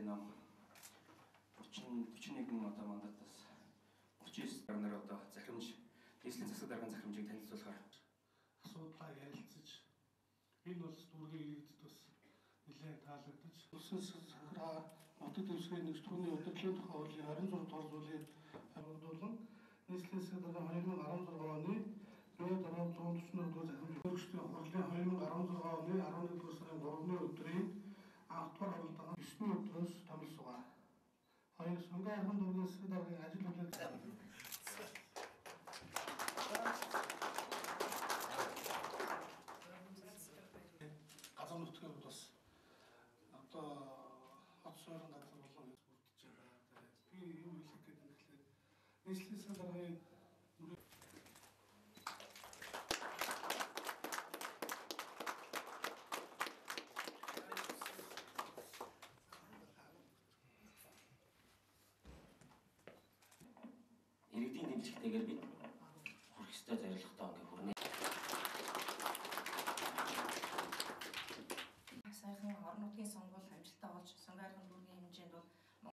ном 41 одоо мандатаас 39 дараагаар одоо захирамж нийслэлийн засаг даргын захирамжийг танилцуулахаар асуудлаа ярилцаж энэ улс дүүргийн иргэдэд бас нэлээд таалагдаж улсын сахараа нутаг дэвсгэрийн нэгж түүний удирдлагын тухай хуулийн 26 дугаар зүйлийг хамгаалуулан нийслэлийн засаг даргын 2016 оны 144 дугаар захирамж өгчдийн хурлын 2016 оны 11 сарын 3-ны өдрийн анхдугаар оролдоогоо 9-ний өдрөөс томилсугаа. Хоёр Сонгон ахын дүүргийн засаг даргын ажил хөдөлгөөн газар нутгийн бас одоо хот суурин газар болон бүрдэж байгаа. Би юм хэлэх гэдэг нь тэгэхээр нийслэлийн засаг даргын иргэдийн дэмжлэгтэйгээр бид хүрх ёстой зорилготой ингээ хүрнэ.